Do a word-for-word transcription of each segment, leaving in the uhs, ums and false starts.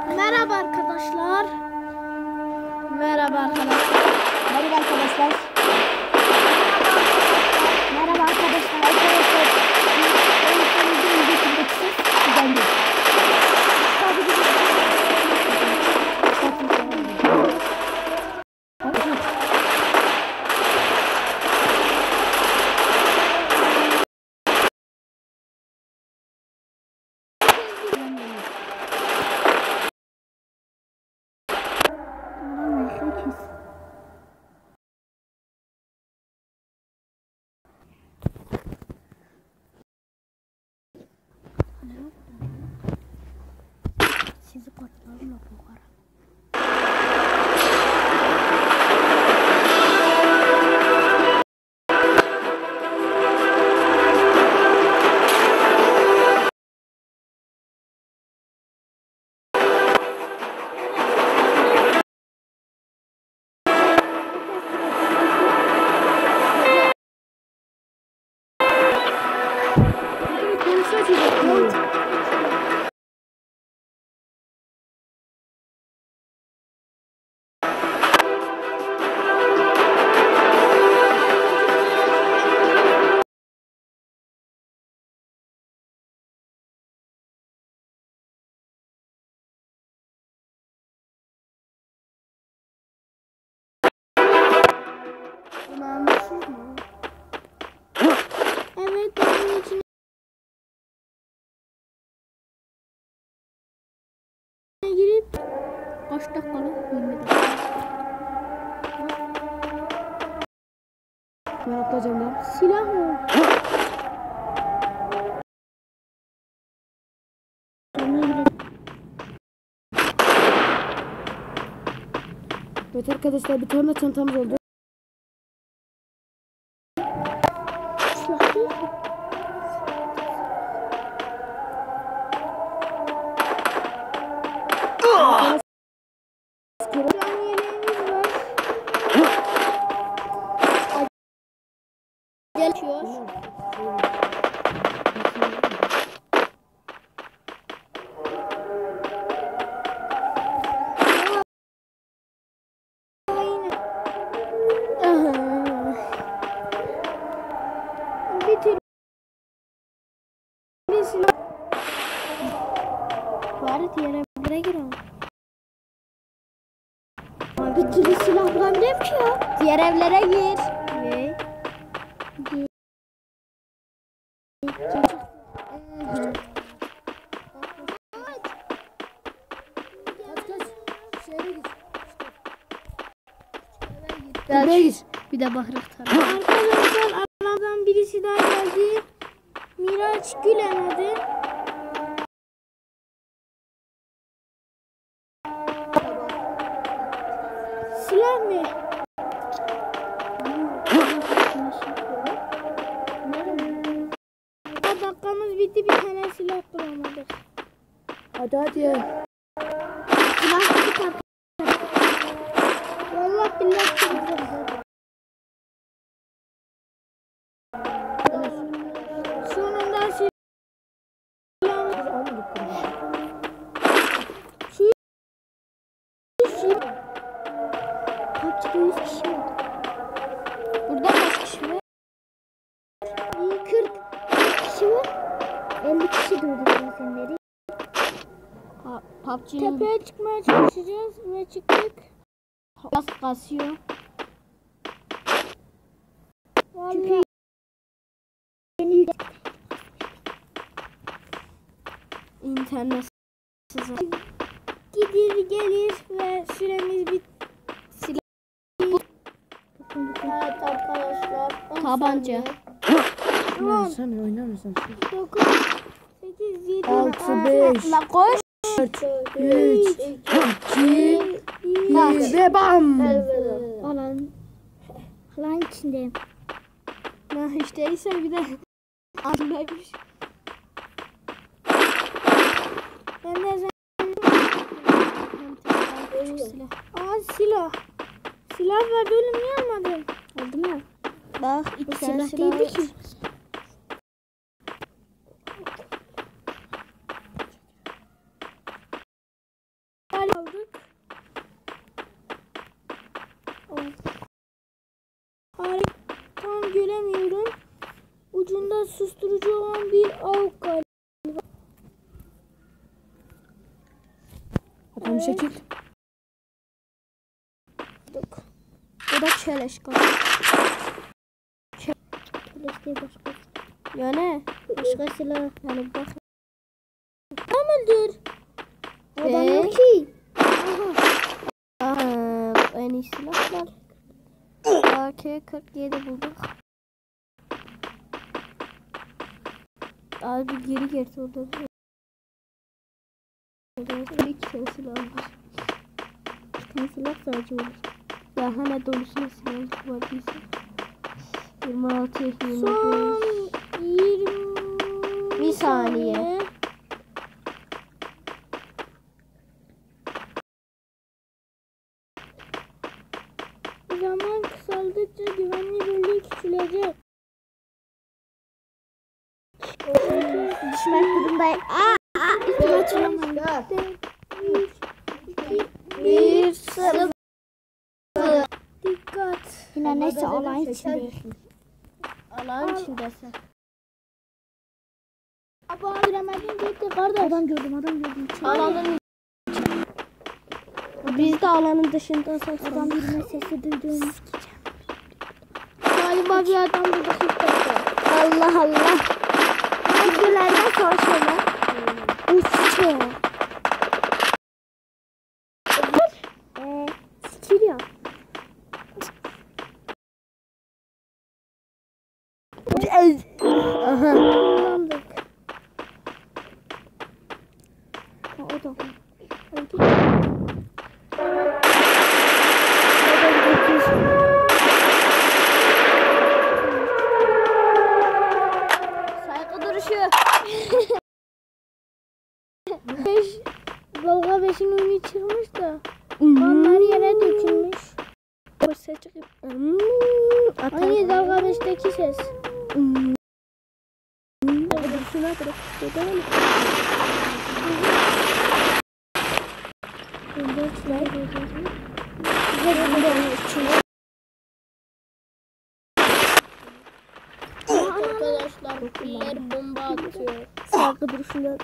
Merhaba arkadaşlar. Merhaba arkadaşlar. Merhaba arkadaşlar. Merhaba arkadaşlar. Arkadaşlar. En son videoyu getirdik siz. Güzel değil. Sizi korkmamla boğarım. Evet, bunun için girip kaç dakikalık yirmi dakika. Ben atlayacağım lan. Silah mı? Evet arkadaşlar, bir tane çantamız oldu. Silah değil mi? Geçiyor. Bir türlü bir silah. Bari diğer evlere girelim. Bir türlü silah bulamıyorum ki ya. Diğer evlere gir. Ne? Gir. Buraya gir. Bir de bahrık tarafı. Arkadaşlar aramızdan birisi daha geldi. Miraç Gülen adı. Silah mı? Dakikamız bitti, bir tane silah bulamadık. Hadi hadi. Silah tutar. Vallahi billahi tutar. Sonunda silah. Şu şu kaç yüz kişi var? Burada kaç kişi var? kırk kişi var. elli kişi durdurdu senleri. P U B G'nin tepeye çıkmaya çalışacağız ve çıktık. Biraz kasıyor. Çünkü yeni internet gidir gelir ve süremiz bit. Silah. Evet arkadaşlar. Tabanca. Oynar mısın? Oynar mısın? dokuz, sekiz, yedi, altı, beş, la koş. dört, üç, iki, bir ve bam. Alan. Alan içindeyim. Ha işte ise bir de anlaymış. Ben de silah. Aa silah. Silah verdi oğlum, niye almadın? Aldım ya. Bak iki tane silah değildi ki. susturucu olan bir avuk galiba. Adam Evet. şekil. O da çeleş galiba. Çeleş değil başka. Yani Başka silah. Yani bak. Tamamdır. Adam Ve- yok ki. Aa, en iyi silahlar. A K kırk yedi bulduk. Abi geri geldi orada. Orada iki tane silah var. Bir tane silah sadece olur. Ya hemen dolusuna silah var değilse. yirmi altı, yirmi beş. Son yirmi Bir saniye. Zaman kısaldıkça güvenli bölge küçülecek. Düşmek durumdayım. Aa, üstüme açılamayın. Bir sarı. Dikkat. Yine neyse alan içindesin. Alan içindesin. Aba bilemedin gitti kardeş. Adam gördüm, adam gördüm. Alanın biz de alanın dışında Adam yürüme sesi duyduğunu sikeceğim. Galiba bir adam burada hırsızdı. Allah Allah. Hangilerden savaşıyorlar? Uçuyor. Eee, sikir ya. Aha. Kullandık. Ha, o da. Saygı duruşu. Beş, Dalga beşin oyunu çıkmış da. Onlar yere dökülmüş. Bursa çıkıp. Aynı dalga beşteki ses. Şuna bırak. Gidelim. Arkadaşlar piller bomba atıyor. Saygı duruşunda.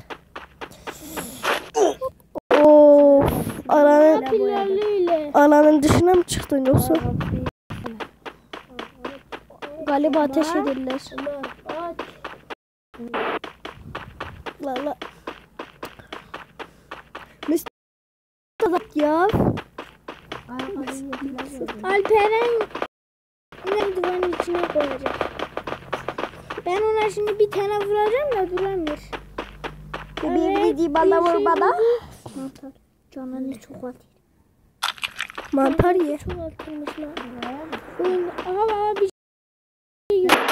Of. Alanın, Pillerliyle. alanın dışına mı çıktın yoksa? Galiba ateş ederler. At. La la. Mustafa ya. Alperen merdivenin içine koyacak. Ben ona şimdi bir tane vuracağım da duramıyor. Bir bir bana bir vur şey bana. bulduk. Mantar. Canını çok atıyor. Mantar ye. Çok atılmışlar. Oyun, aha bana bir şey yok.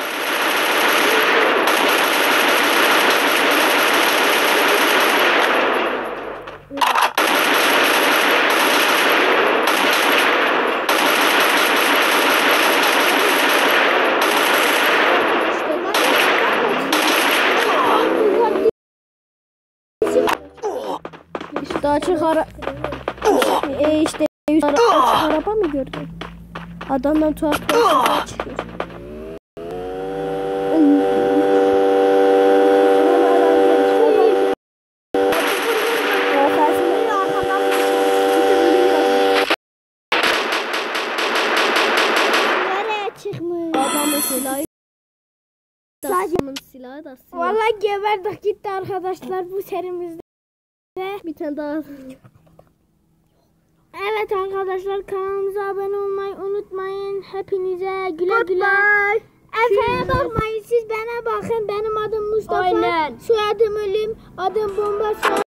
İşte açık ara... E işte ara... açık araba mı gördün? Adamdan tuhaf tuhaf sesler çıkıyor. Nereye çıkmış? Adamın silahı Adamın silahı da silah. Vallahi geberdik gitti arkadaşlar bu serimizde. Bir tane daha. Evet arkadaşlar kanalımıza abone olmayı unutmayın. Hepinize güle güle. Efe'ye bakmayın siz bana bakın. Benim adım Mustafa. Aynen. Soyadım Ölüm. Adım Bomba. Soyadım